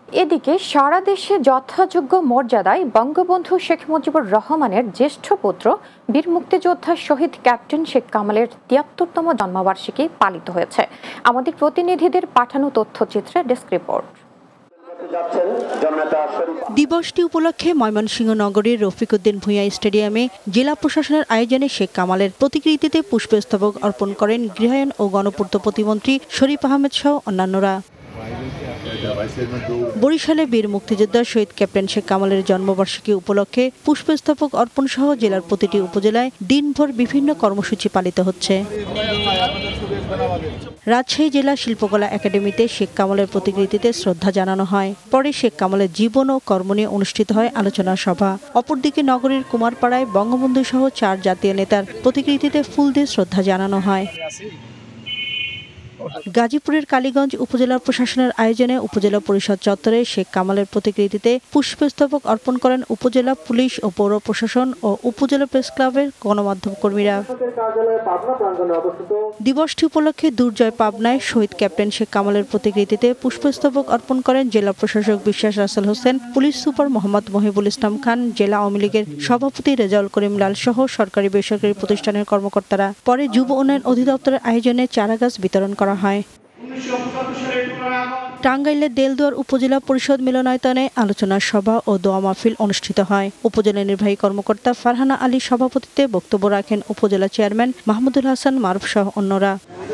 এদিকে সারা দেশে যথাযোগ্য মর্যাদায় বঙ্গবন্ধু শেখ মুজিবুর রহমানের জ্যেষ্ঠ পুত্র বীর মুক্তিযোদ্ধা শহীদ ক্যাপ্টেন শেখ কামালের ৭৩তম জন্মবার্ষিকী পালিত হয়েছে। আমাদের প্রতিনিধিদের পাঠানো তথ্যচিত্রে ডেস্ক রিপোর্ট। দিবসটি উপলক্ষে ময়মনসিংহ নগরীর রফিকউদ্দিন ভূঁইয়া স্টেডিয়ামে জেলা প্রশাসনের আয়োজনে শেখ কামালের প্রতিকৃতিতে পুষ্পস্তবক অর্পণ করেন গৃহায়ণ ও গণপূর্ত প্রতিমন্ত্রী শরীফ আহমেদ সহ অন্যান্যরা। বরিশালে বীর মুক্তিযোদ্ধা শহীদ ক্যাপ্টেন শেখ কামালের জন্মবার্ষিকী উপলক্ষে পুষ্পস্তবক অর্পণ সহ জেলার প্রতিটি উপজেলায় দিনভর বিভিন্ন কর্মসূচি পালিত হচ্ছে। রাজশাহী জেলা শিল্পকলা একাডেমিতে শেখ কামালের প্রতিকৃতিতে শ্রদ্ধা জানানো হয়। পরে শেখ কামালের জীবন ও কর্ম নিয়ে অনুষ্ঠিত হয় আলোচনা সভা। অপরদিকে নগরীর কুমারপাড়ায় বঙ্গবন্ধু সহ 4 জাতীয় নেতার প্রতিকৃতিতে ফুল দিয়ে শ্রদ্ধা জানানো হয়। গাজীপুরের কালীগঞ্জ উপজেলা প্রশাসনের আয়োজনে উপজেলা পরিষদ চত্বরে শেখ কামালের প্রতিকৃতিতে পুষ্পস্তবক অর্পণ করেন উপজেলা পুলিশ ও পৌর প্রশাসন ও উপজেলা প্রেস ক্লাবের গণমাধ্যম কর্মীরা। দিবসটি উপলক্ষে দুর্জয় পাবনায় শহীদ ক্যাপ্টেন শেখ কামালের প্রতিকৃতিতে পুষ্পস্তবক অর্পণ করেন জেলা প্রশাসক বিশ্বাস রাসেল হোসেন, পুলিশ সুপার মোহাম্মদ মহিবুল ইসলাম খান, জেলা আওয়ামী লীগের সভাপতি রেজাউল করিম লাল সহ সরকারি বেসরকারি প্রতিষ্ঠানের কর্মকর্তারা। পরে যুব উন্নয়ন অধিদপ্তরের আয়োজনে চারাগাছ বিতরণ করা হয়। টাঙ্গাইলের দেলদুয়ার উপজেলা পরিষদ মিলনায়তনে আলোচনা সভা ও দোয়া মাহফিল অনুষ্ঠিত হয়। উপজেলা নির্বাহী কর্মকর্তা ফারহানা আলীর সভাপতিত্বে বক্তব্য রাখেন উপজেলা চেয়ারম্যান মাহমুদুল হাসান মারুফ সহ অন্যরা।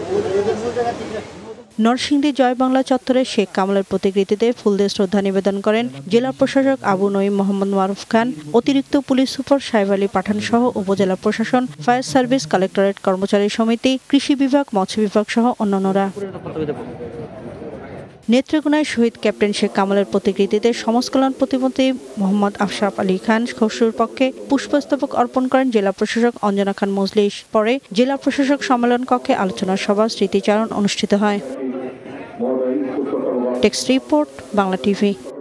নরসিংদী জয় বাংলা চত্বরে শেখ কামালের প্রতিকৃতিতে ফুল দিয়ে শ্রদ্ধা নিবেদন করেন জেলা প্রশাসক আবু নঈম মোহাম্মদ মারুফ খান, অতিরিক্ত পুলিশ সুপার সাহেব আলী পাঠান সহ উপজেলা প্রশাসন, ফায়ার সার্ভিস, কালেক্টরেট কর্মচারী সমিতি, কৃষি বিভাগ, মৎস্য বিভাগ সহ অন্যান্যরা। নেত্রকোনায় শহীদ ক্যাপ্টেন শেখ কামালের প্রতিকৃতিতে সমাজ কল্যাণ প্রতিমন্ত্রী মোহাম্মদ আশরাফ আলী খান খসরুর পক্ষে পুষ্পস্তবক অর্পণ করেন জেলা প্রশাসক অঞ্জনা খান মজলিস। পরে জেলা প্রশাসক সম্মেলন কক্ষে আলোচনা সভা, স্মৃতিচারণ অনুষ্ঠিত হয়। Text report, Bangla TV.